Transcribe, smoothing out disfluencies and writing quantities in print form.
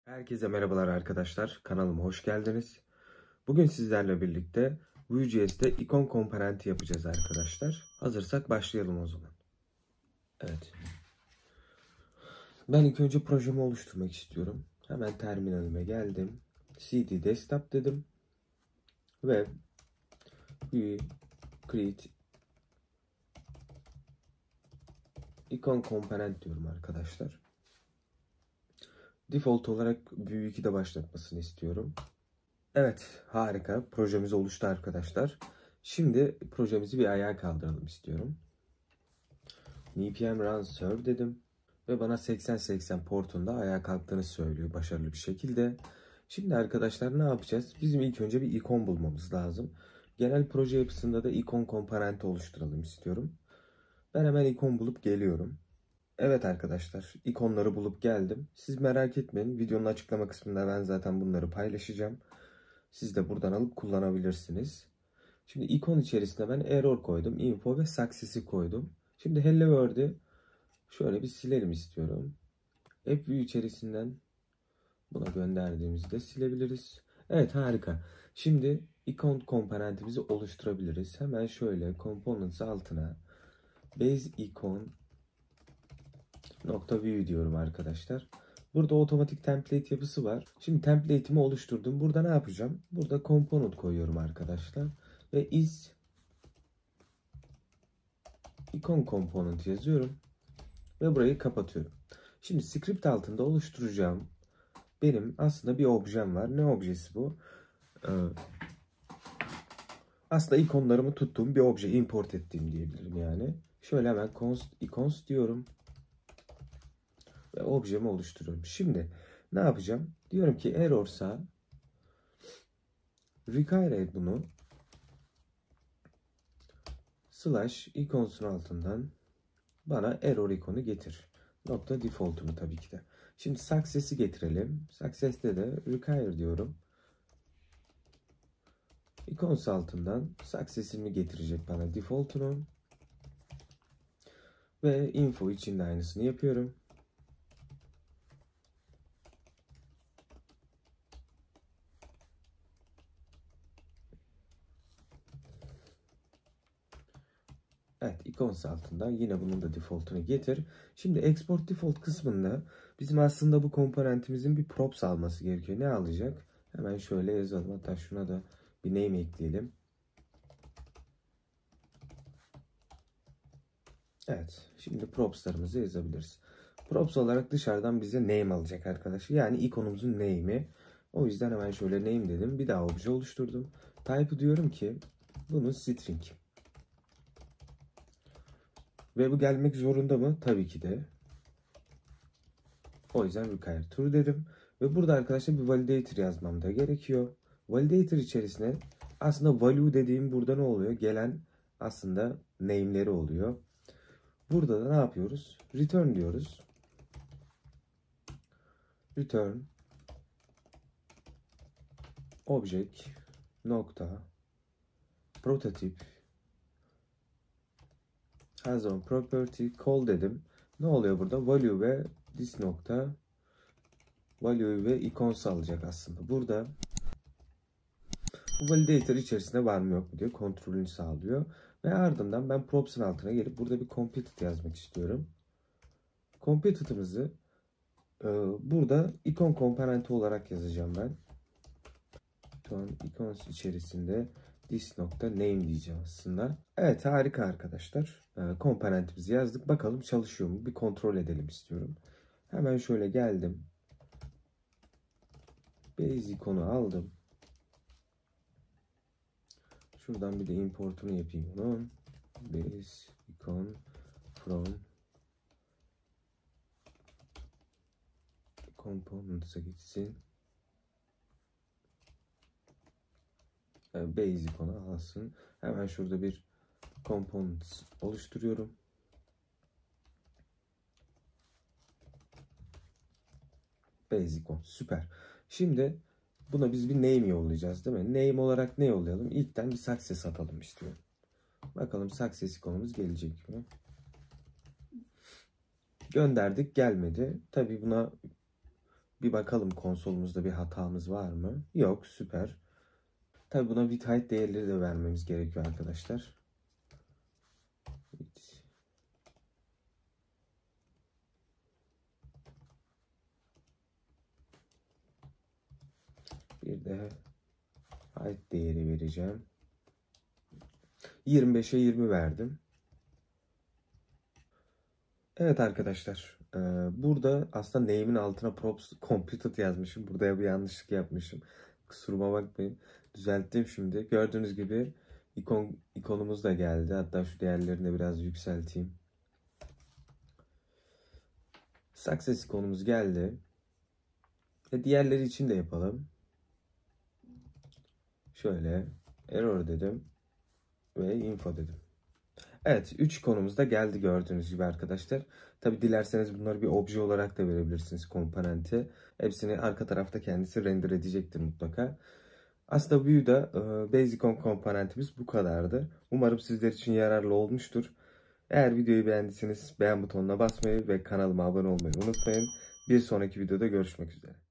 Herkese merhabalar arkadaşlar. Kanalıma hoş geldiniz. Bugün sizlerle birlikte Vue.js'te ikon komponenti yapacağız arkadaşlar. Hazırsak başlayalım o zaman. Evet. Ben ilk önce projemi oluşturmak istiyorum. Hemen terminalime geldim. cd desktop dedim. Ve Vue create ikon komponent diyorum arkadaşlar. Default olarak Vue 2'de başlatmasını istiyorum. Evet, harika. Projemiz oluştu arkadaşlar. Şimdi projemizi bir ayağa kaldıralım istiyorum. npm run serve dedim. Ve bana 8080 portunda ayağa kalktığını söylüyor başarılı bir şekilde. Şimdi arkadaşlar ne yapacağız? Bizim ilk önce bir ikon bulmamız lazım. Genel proje yapısında da ikon komponenti oluşturalım istiyorum. Ben hemen ikon bulup geliyorum. Evet arkadaşlar, ikonları bulup geldim. Siz merak etmeyin. Videonun açıklama kısmında ben zaten bunları paylaşacağım. Siz de buradan alıp kullanabilirsiniz. Şimdi ikon içerisine ben error koydum. Info ve success'i koydum. Şimdi hello world'i şöyle bir silelim istiyorum. AppView içerisinden buna gönderdiğimizde silebiliriz. Evet, harika. Şimdi ikon komponentimizi oluşturabiliriz. Hemen şöyle components altına base icon .view diyorum arkadaşlar. Burada otomatik template yapısı var. Şimdi template'imi oluşturdum. Burada ne yapacağım? Burada component koyuyorum arkadaşlar. Ve is icon component yazıyorum. Ve burayı kapatıyorum. Şimdi script altında oluşturacağım benim aslında bir objem var. Ne objesi bu? Aslında ikonlarımı tuttuğum bir obje import ettiğim diyebilirim yani. Şöyle hemen const icons diyorum. Ve objemi oluşturuyorum. Şimdi ne yapacağım? Diyorum ki error'sa require bunu slash icons'un altından bana error ikonu getir. Nokta default'unu tabii ki de. Şimdi success'i getirelim. Success'te de require diyorum. Icons altından success'ini getirecek bana default'unu. Ve info için de aynısını yapıyorum. Evet, icons altından yine bunun da default'unu getir. Şimdi export default kısmında bizim aslında bu komponentimizin bir props alması gerekiyor. Ne alacak? Hemen şöyle yazalım. Hatta şuna da bir name ekleyelim. Evet, şimdi props'larımızı yazabiliriz. Props olarak dışarıdan bize name alacak arkadaşlar. Yani ikonumuzun name'i. O yüzden hemen şöyle name dedim. Bir daha obje oluşturdum. Type diyorum ki bunun string. Ve bu gelmek zorunda mı? Tabii ki de. O yüzden require true dedim. Ve burada arkadaşlar bir validator yazmam da gerekiyor. Validator içerisine aslında value dediğim burada ne oluyor? Gelen aslında name'leri oluyor. Burada da ne yapıyoruz? Return diyoruz. Return object nokta prototip has on property call dedim. Ne oluyor burada? Value ve this nokta value ve icons alacak aslında. Burada bu validator içerisinde var mı yok mu diye kontrolünü sağlıyor. Ve ardından ben props'un altına gelip burada bir computed yazmak istiyorum. Computed'ımızı burada ikon komponenti olarak yazacağım ben. Icons içerisinde this nokta name diyeceğim aslında. Evet, harika arkadaşlar. Komponentimizi yazdık. Bakalım çalışıyor mu? Bir kontrol edelim istiyorum. Hemen şöyle geldim. Base ikonu aldım. Şuradan bir de importunu yapayım onun. Base icon from components'a gitsin. Base ikonu alsın. Hemen şurada bir components oluşturuyorum. Base icon. Süper. Şimdi buna biz bir name yollayacağız değil mi? Name olarak ne yollayalım? İlkten bir success atalım istiyorum. Bakalım success ikonumuz gelecek mi? Gönderdik, gelmedi. Tabii buna Bir bakalım konsolumuzda bir hatamız var mı? Yok, süper. Tabi buna width değerleri de vermemiz gerekiyor arkadaşlar. Bir de height değeri vereceğim. 25'e 20 verdim. Evet arkadaşlar. Burada aslında name'in altına props completed yazmışım. Burada bir yanlışlık yapmışım. Kusuruma bakmayın. Düzelttim şimdi. Gördüğünüz gibi ikonumuz da geldi. Hatta şu değerlerini de biraz yükselteyim. Success ikonumuz geldi. Diğerleri için de yapalım. Şöyle error dedim ve info dedim. Evet, 3 konumuz da geldi gördüğünüz gibi arkadaşlar. Tabi dilerseniz bunları bir obje olarak da verebilirsiniz komponenti. Hepsini arka tarafta kendisi render edecektir mutlaka. Aslında Vue'da Basic On komponentimiz bu kadardı. Umarım sizler için yararlı olmuştur. Eğer videoyu beğendiyseniz beğen butonuna basmayı ve kanalıma abone olmayı unutmayın. Bir sonraki videoda görüşmek üzere.